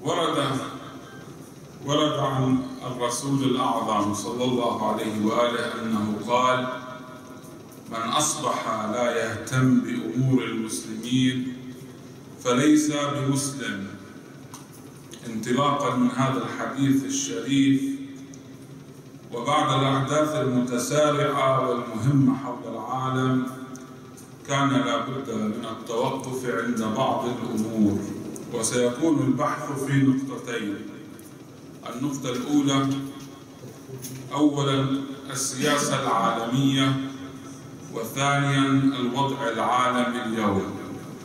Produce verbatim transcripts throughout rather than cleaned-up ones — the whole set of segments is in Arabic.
ورد ورد عن الرسول الأعظم صلى الله عليه وآله أنه قال: من أصبح لا يهتم بأمور المسلمين فليس بمسلم. انطلاقا من هذا الحديث الشريف وبعد الأحداث المتسارعة والمهمة حول العالم، كان لا بد من التوقف عند بعض الأمور، وسيكون البحث في نقطتين. النقطة الأولى: أولاً السياسة العالمية، وثانياً الوضع العالمي اليوم.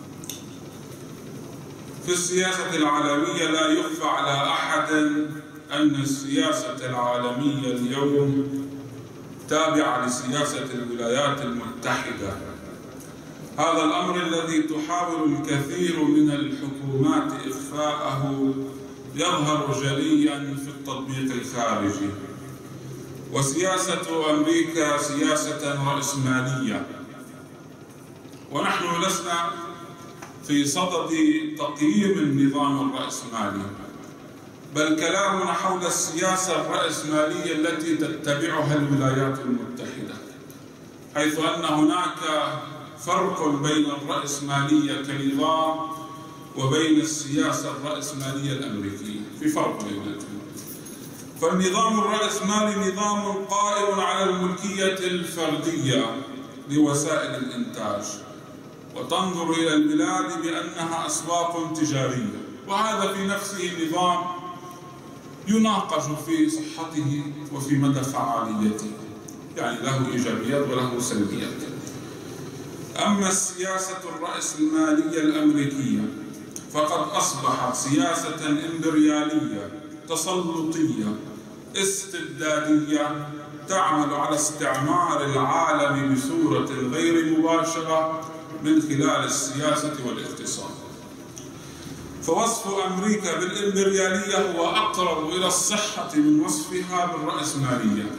في السياسة العالمية لا يخفى على أحد أن السياسة العالمية اليوم تابعة لسياسة الولايات المتحدة. هذا الأمر الذي تحاول الكثير من الحكومات إخفاءه يظهر جلياً في التطبيق الخارجي. وسياسة أمريكا سياسة رأسمالية، ونحن لسنا في صدد تقييم النظام الرأسمالي، بل كلامنا حول السياسة الرأسمالية التي تتبعها الولايات المتحدة، حيث أن هناك فرق بين الرأسمالية كنظام وبين السياسة الرأسمالية الأمريكية، في فرق بينهما. فالنظام الرأسمالي نظام قائم على الملكية الفردية لوسائل الإنتاج، وتنظر إلى البلاد بأنها أسواق تجارية، وهذا في نفسه نظام يناقش في صحته وفي مدى فعاليته، يعني له إيجابيات وله سلبيات. أما السياسة الرأسمالية الأمريكية فقد أصبحت سياسة إمبريالية تسلطية استبدادية تعمل على استعمار العالم بصورة غير مباشرة من خلال السياسة والاقتصاد. فوصف أمريكا بالإمبريالية هو أقرب إلى الصحة من وصفها بالرأسمالية،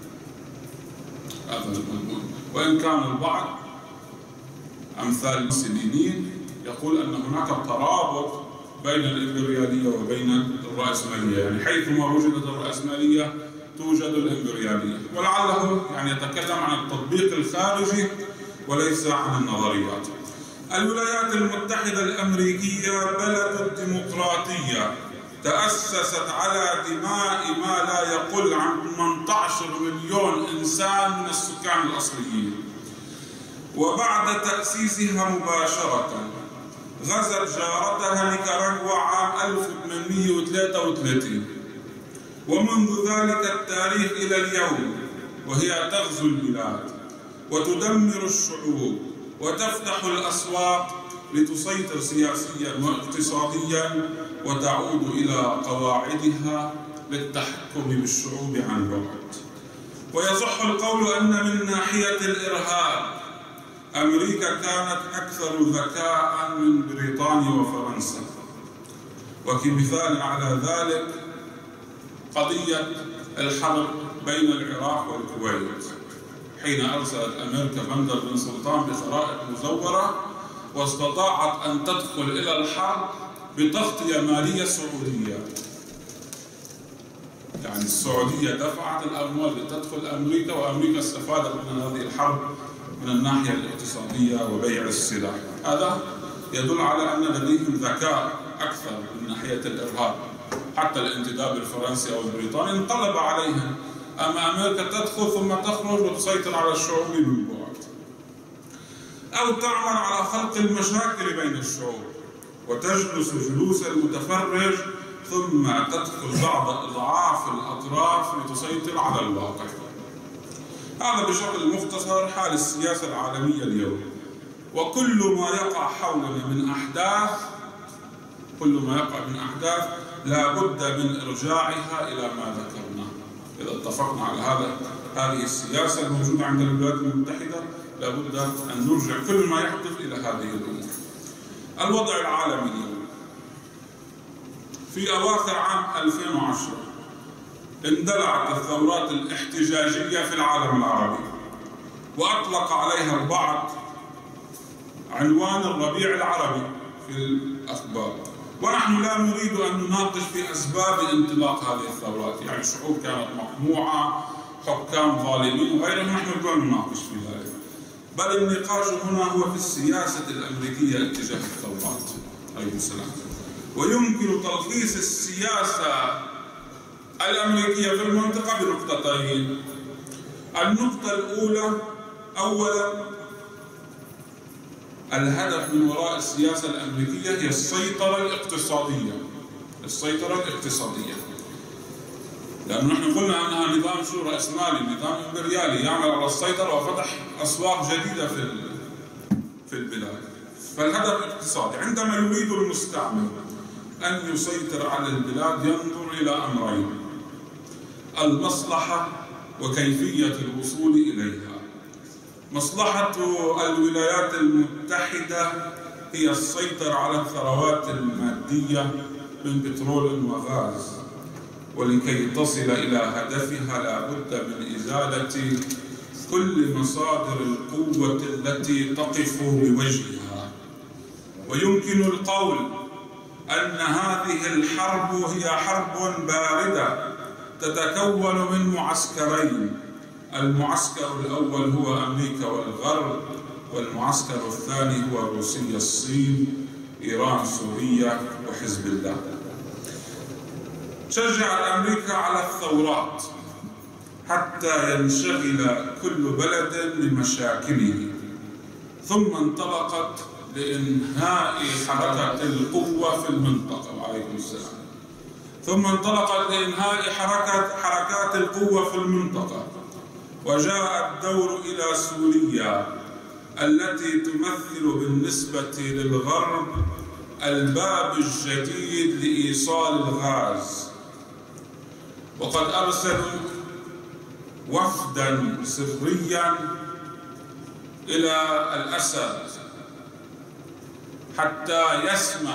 هذا المضمون. وإن كان البعض أمثال سيلينين يقول أن هناك ترابط بين الإمبريالية وبين الرأسمالية، يعني حيثما وجدت الرأسمالية توجد الإمبريالية، ولعله يعني يتكلم عن التطبيق الخارجي وليس عن النظريات. الولايات المتحدة الأمريكية بلد ديمقراطية تأسست على دماء ما لا يقل عن ثمانية عشر مليون إنسان من السكان الأصليين. وبعد تأسيسها مباشرة غزت جارتها نيكاراغوا عام ألف وثمانمئة وثلاثة وثلاثين، ومنذ ذلك التاريخ إلى اليوم وهي تغزو البلاد وتدمر الشعوب وتفتح الأسواق لتسيطر سياسيا واقتصاديا، وتعود إلى قواعدها للتحكم بالشعوب عن بعد. ويصح القول أن من ناحية الإرهاب أمريكا كانت أكثر ذكاء من بريطانيا وفرنسا، وكمثال على ذلك قضية الحرب بين العراق والكويت، حين أرسلت أمريكا بندر بن سلطان بخرائط مزورة واستطاعت أن تدخل إلى الحرب بتغطية مالية سعودية، يعني السعودية دفعت الأموال لتدخل أمريكا، وأمريكا استفادت من هذه الحرب من الناحية الاقتصادية وبيع السلاح. هذا يدل على أن لديهم ذكاء أكثر من ناحية الإرهاب. حتى الانتداب الفرنسي أو البريطاني انقلب عليهم، أما أمريكا تدخل ثم تخرج وتسيطر على الشعوب من بعد، أو تعمل على خلق المشاكل بين الشعوب وتجلس جلوس المتفرج ثم تدخل بعض أضعاف الأطراف لتسيطر على الواقع. هذا بشكل مختصر حال السياسة العالمية اليوم. وكل ما يقع حولنا من أحداث كل ما يقع من أحداث لا بد من إرجاعها إلى ما ذكرناه. إذا اتفقنا على هذا هذه السياسة الموجودة عند الولايات المتحدة، لا بد أن نرجع كل ما يحدث إلى هذه الأمور. الوضع العالمي اليوم. في أواخر عام ألفين وعشرة اندلعت الثورات الاحتجاجية في العالم العربي، وأطلق عليها البعض عنوان الربيع العربي في الأخبار، ونحن لا نريد أن نناقش في أسباب انطلاق هذه الثورات، يعني شعوب كانت مقموعة، حكام ظالمين وغيرهم، نحن لا نناقش في ذلك، بل النقاش هنا هو في السياسة الأمريكية اتجاه الثورات عليه السلام. ويمكن تلخيص السياسة الأمريكية في المنطقة بنقطتين. النقطة الأولى، أولا الهدف من وراء السياسة الأمريكية هي السيطرة الاقتصادية. السيطرة الاقتصادية لأنه نحن قلنا أنها نظام شو رأسمالي، نظام إمبريالي يعمل على السيطرة وفتح أسواق جديدة في في البلاد. فالهدف الاقتصادي. عندما يريد المستعمر أن يسيطر على البلاد ينظر إلى أمرين: المصلحة وكيفية الوصول إليها. مصلحة الولايات المتحدة هي السيطرة على الثروات المادية من بترول وغاز، ولكي تصل إلى هدفها لا بد من إزالة كل مصادر القوة التي تقف بوجهها. ويمكن القول أن هذه الحرب هي حرب باردة تتكون من معسكرين: المعسكر الأول هو أمريكا والغرب، والمعسكر الثاني هو روسيا الصين، إيران سوريا وحزب الله. شجع أمريكا على الثورات حتى ينشغل كل بلد بمشاكله، ثم انطلقت لإنهاء حركة القوة في المنطقة وعليكم السلام. ثم انطلقت لإنهاء حركة حركات القوة في المنطقة، وجاء الدور إلى سوريا التي تمثل بالنسبة للغرب الباب الجديد لإيصال الغاز. وقد أرسلوا وفدا سريا إلى الأسد حتى يسمح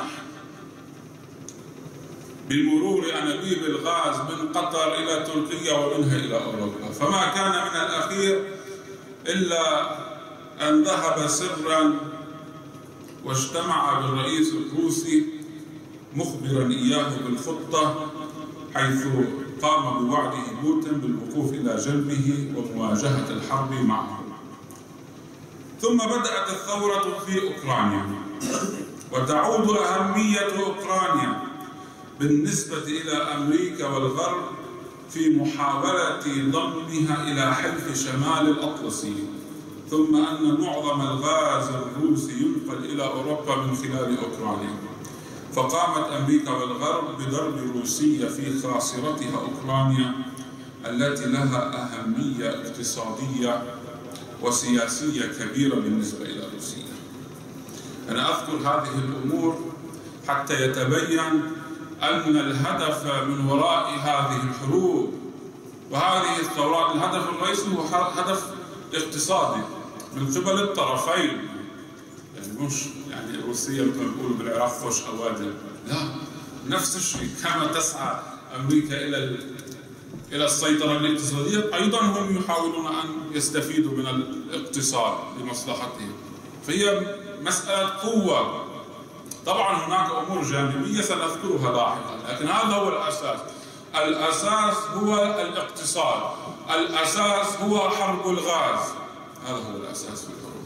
بمرور أنابيب الغاز من قطر إلى تركيا ومنها إلى أوروبا. فما كان من الأخير إلا أن ذهب سرا واجتمع بالرئيس الروسي مخبرا إياه بالخطة، حيث قام بوعده بوتين بالوقوف إلى جنبه ومواجهة الحرب معه. ثم بدأت الثورة في أوكرانيا، وتعود أهمية أوكرانيا بالنسبة إلى أمريكا والغرب في محاولة ضمها إلى حلف شمال الأطلسي، ثم أن معظم الغاز الروسي ينقل إلى أوروبا من خلال أوكرانيا. فقامت أمريكا والغرب بضرب روسيا في خاصرتها أوكرانيا التي لها أهمية اقتصادية وسياسية كبيرة بالنسبة إلى روسيا. أنا أذكر هذه الأمور حتى يتبين أن الهدف من وراء هذه الحروب وهذه الثورات، الهدف الرئيسي هو هدف اقتصادي من قبل الطرفين. يعني مش يعني روسيا مثل ما بيقولوا بالعراق خوش أوادم، لا، نفس الشيء كما تسعى أمريكا إلى إلى السيطرة الاقتصادية، أيضا هم يحاولون أن يستفيدوا من الاقتصاد لمصلحتهم. فهي مسألة قوة. طبعا هناك أمور جانبية سنذكرها لاحقا، لكن هذا هو الأساس. الأساس هو الاقتصاد، الأساس هو حرب الغاز، هذا هو الأساس في الحروب.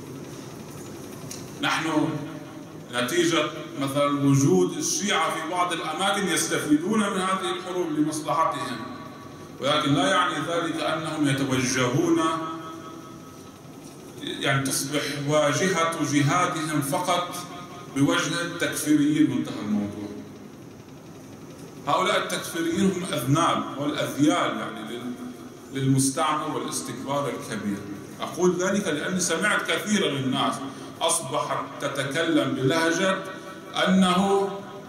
نحن نتيجة مثلا وجود الشيعة في بعض الأماكن يستفيدون من هذه الحروب لمصلحتهم، ولكن لا يعني ذلك أنهم يتوجهون، يعني تصبح واجهة جهادهم فقط بوجه التكفيريين وانتهى الموضوع. هؤلاء التكفيريين هم أذناب والأذيال يعني للمستعمر والاستكبار الكبير. أقول ذلك لأني سمعت كثيرا من الناس أصبحت تتكلم بلهجة أنه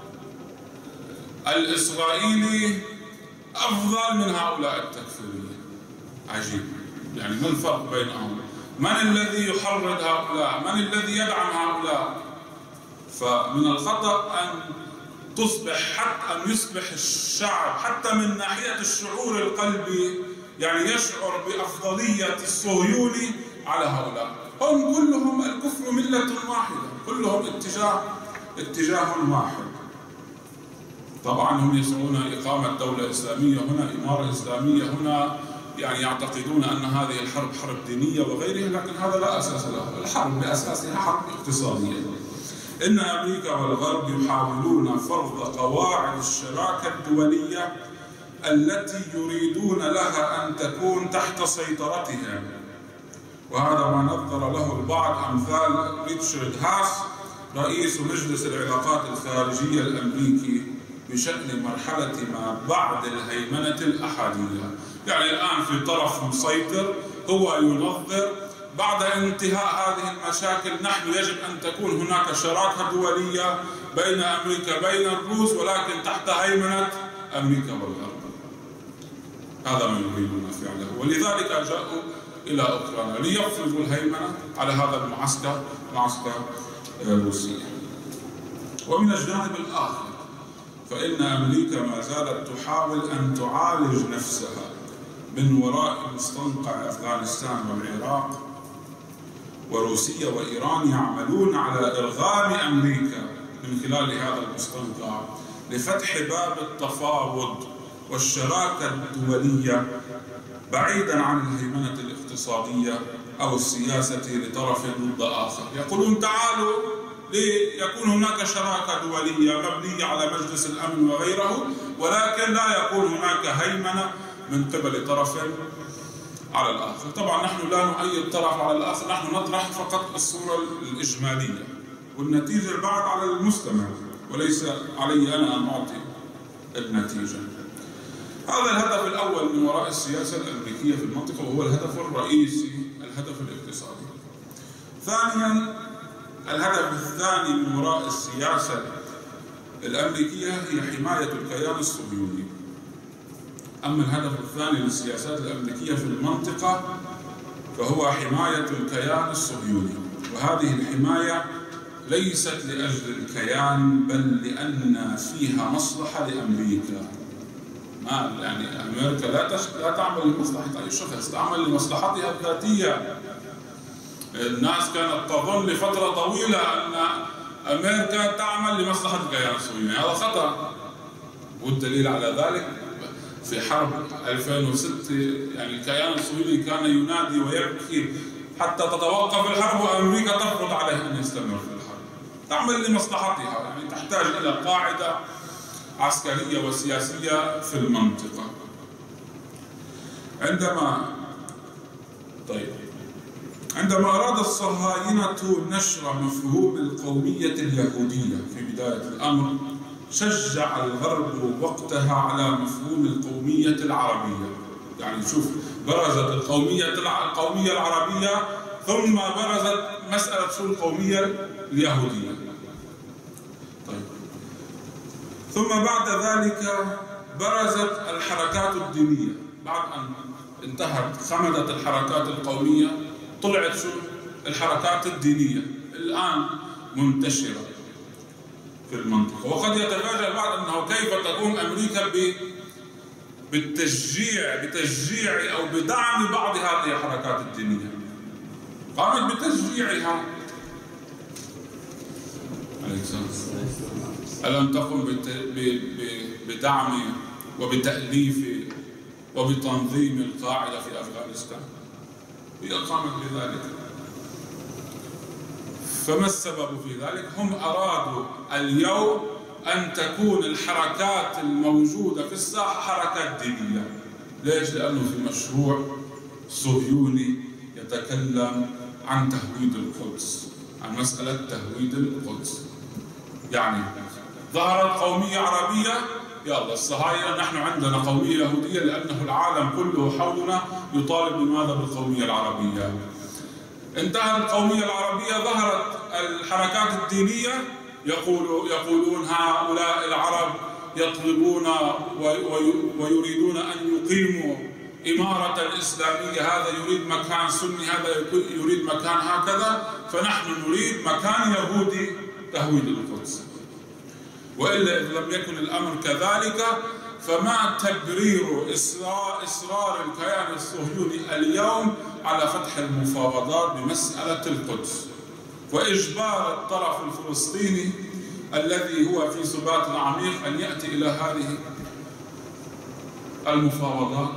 الإسرائيلي أفضل من هؤلاء التكفيريين. عجيب، يعني ما الفرق بينهم؟ من الذي يحرض هؤلاء؟ من الذي يدعم هؤلاء؟ فمن الخطأ أن تصبح حتى أن يصبح الشعب حتى من ناحية الشعور القلبي يعني يشعر بأفضلية الصهيوني على هؤلاء. هم كلهم الكفر ملة واحدة، كلهم اتجاه اتجاه واحد. طبعا هم يسعون إقامة دولة إسلامية هنا، إمارة إسلامية هنا، يعني يعتقدون أن هذه الحرب حرب دينية وغيرها، لكن هذا لا أساس له. الحرب بأساسها حرب اقتصادية. إن أمريكا والغرب يحاولون فرض قواعد الشراكة الدولية التي يريدون لها أن تكون تحت سيطرتهم، وهذا ما نظر له البعض أمثال ريتشارد هاس رئيس مجلس العلاقات الخارجية الأمريكي بشأن مرحلة ما بعد الهيمنة الأحادية. يعني الآن في طرف مسيطر هو ينظر بعد انتهاء هذه المشاكل نحن يجب أن تكون هناك شراكة دولية بين أمريكا بين الروس، ولكن تحت هيمنة أمريكا والغرب. هذا ما يريدون فعله، ولذلك جاءوا إلى أوكرانيا ليفرضوا الهيمنة على هذا المعسكر، معسكر روسيا. ومن الجانب الآخر فإن أمريكا ما زالت تحاول أن تعالج نفسها من وراء مستنقع أفغانستان والعراق، وروسيا وإيران يعملون على إرغام أمريكا من خلال هذا المستنقع لفتح باب التفاوض والشراكة الدولية بعيدا عن الهيمنة الاقتصادية أو السياسة لطرف ضد آخر. يقولون تعالوا ليكون هناك شراكة دولية مبنية على مجلس الأمن وغيره، ولكن لا يكون هناك هيمنة من قبل طرف على الآخر. طبعا نحن لا نؤيد طرف على الآخر، نحن نطرح فقط الصورة الإجمالية، والنتيجة البعد على المستمع وليس علي أنا أن أعطي النتيجة. هذا الهدف الأول من وراء السياسة الأمريكية في المنطقة، وهو الهدف الرئيسي، الهدف الاقتصادي. ثانياً، الهدف الثاني من وراء السياسة الأمريكية هي حماية الكيان الصهيوني. أما الهدف الثاني للسياسات الأمريكية في المنطقة فهو حماية الكيان الصهيوني، وهذه الحماية ليست لأجل الكيان بل لأن فيها مصلحة لأمريكا. ما يعني أمريكا لا لا تعمل لمصلحة أي شخص، تعمل لمصلحتها الذاتية. الناس كانت تظن لفترة طويلة أن أمريكا تعمل لمصلحة الكيان الصهيوني، هذا خطأ. والدليل على ذلك في حرب ألفين وستة، يعني الكيان الصهيوني كان ينادي ويبكي حتى تتوقف الحرب وأمريكا تفرض عليه أن يستمر في الحرب. تعمل لمصلحتها، يعني تحتاج إلى قاعدة عسكرية وسياسية في المنطقة. عندما طيب عندما أراد الصهاينة نشر مفهوم القومية اليهودية في بداية الأمر، شجع الغرب وقتها على مفهوم القومية العربية. يعني شوف، برزت القومية القومية العربية ثم برزت مسألة شو القومية اليهودية. طيب ثم بعد ذلك برزت الحركات الدينية. بعد أن انتهت خمدت الحركات القومية طلعت شو الحركات الدينية الآن منتشرة في المنطقة. وقد يتفاجأ البعض أنه كيف تقوم أمريكا بالتشجيع بتشجيع أو بدعم بعض هذه الحركات الدينية. قامت بتشجيعها. ألم تقم بدعم وبتأليف وبتنظيم القاعدة في أفغانستان؟ هي قامت بذلك. فما السبب في ذلك؟ هم أرادوا اليوم أن تكون الحركات الموجودة في الساحة حركات دينية. ليش؟ لأنه في مشروع صهيوني يتكلم عن تهويد القدس، عن مسألة تهويد القدس. يعني ظهرت قومية عربية، يلا الصهاينة نحن عندنا قومية يهودية، لأنه العالم كله حولنا يطالب بماذا؟ بالقومية العربية. انتهت القومية العربية، ظهرت الحركات الدينية يقول يقولون هؤلاء العرب يطلبون ويريدون أن يقيموا إمارة الإسلامية، هذا يريد مكان سني، هذا يريد مكان هكذا، فنحن نريد مكان يهودي تهويد القدس. وإلا إذ لم يكن الأمر كذلك فما تبرير إصرار الكيان الصهيوني اليوم على فتح المفاوضات بمسألة القدس وإجبار الطرف الفلسطيني الذي هو في سبات عميق أن يأتي إلى هذه المفاوضات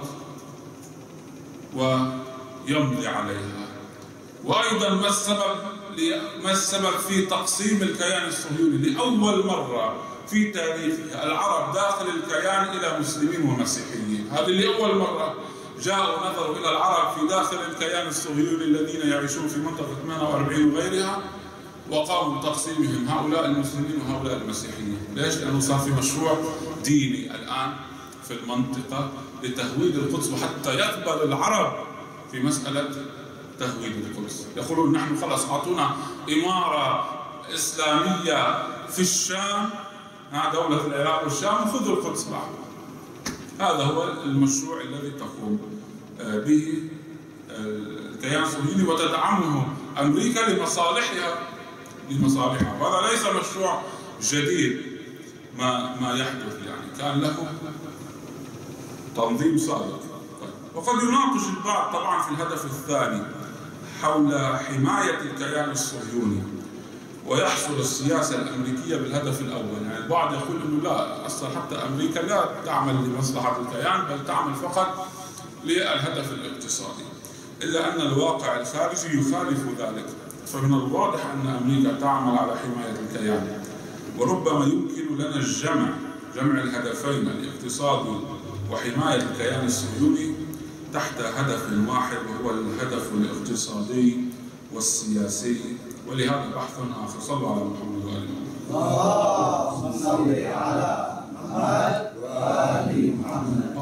ويمضي عليها؟ وأيضا ما السبب ما السبب في تقسيم الكيان الصهيوني؟ لأول مرة في تاريخ العرب داخل الكيان إلى مسلمين ومسيحيين. هذه لأول مرة جاءوا نظروا إلى العرب في داخل الكيان الصهيوني الذين يعيشون في منطقة ثمانية وأربعين وغيرها، وقاموا بتقسيمهم هؤلاء المسلمين وهؤلاء المسيحيين. ليش؟ لأنه صار في مشروع ديني الآن في المنطقة لتهويد القدس، وحتى يقبل العرب في مسألة تهويد القدس. يقولون نحن خلاص أعطونا إمارة إسلامية في الشام، دولة العراق والشام، وخذوا القدس بعد. هذا هو المشروع الذي تقوم به الكيان الصهيوني وتدعمه أمريكا لمصالحها لمصالحها وهذا ليس مشروع جديد ما ما يحدث، يعني كان له تنظيم سابق. وقد يناقش البعض طبعا في الهدف الثاني حول حماية الكيان الصهيوني، ويحصل السياسة الأمريكية بالهدف الأول. يعني البعض يقول أنه لا، أصلا حتى أمريكا لا تعمل لمصلحة الكيان بل تعمل فقط للهدف الاقتصادي، إلا أن الواقع الخارجي يخالف ذلك. فمن الواضح أن أمريكا تعمل على حماية الكيان، وربما يمكن لنا الجمع جمع الهدفين الاقتصادي وحماية الكيان الصهيوني تحت هدف واحد، وهو الهدف الاقتصادي والسياسي. ولهذا بحث آخر. صلوا على محمد وآل محمد. اللهم صل على محمد وآل محمد.